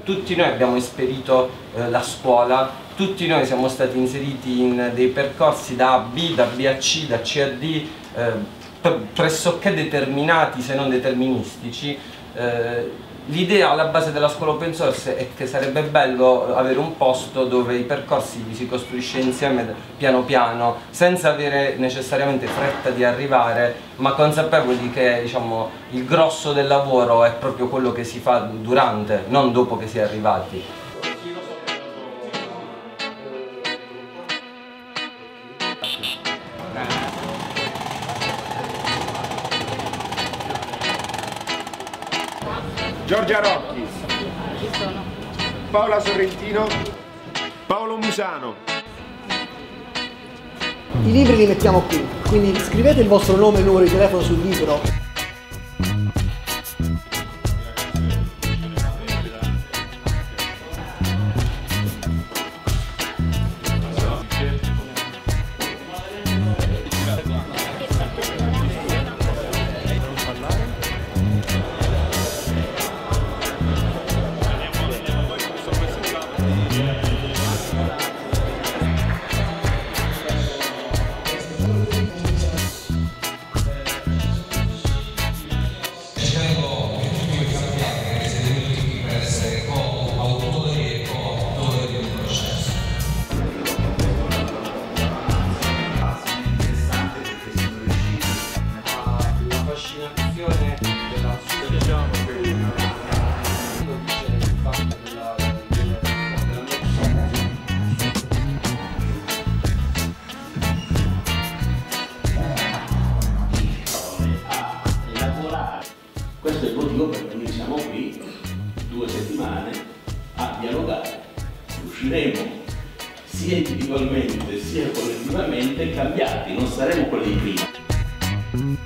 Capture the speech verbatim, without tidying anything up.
tutti noi abbiamo esperito eh, la scuola, tutti noi siamo stati inseriti in dei percorsi da A a B, da B a C, da C a D, eh, pressoché determinati se non deterministici. Eh, L'idea alla base della scuola open source è che sarebbe bello avere un posto dove i percorsi li si costruisce insieme piano piano, senza avere necessariamente fretta di arrivare, ma consapevoli che, diciamo, il grosso del lavoro è proprio quello che si fa durante, non dopo che si è arrivati. Giorgia Rocchi, Ci sono. Paola Sorrentino, Paolo Musano. I libri li mettiamo qui, quindi scrivete il vostro nome e il numero di telefono sul libro. Questo è il motivo per cui siamo qui due settimane a dialogare. Usciremo sia individualmente sia collettivamente cambiati, non saremo quelli di prima.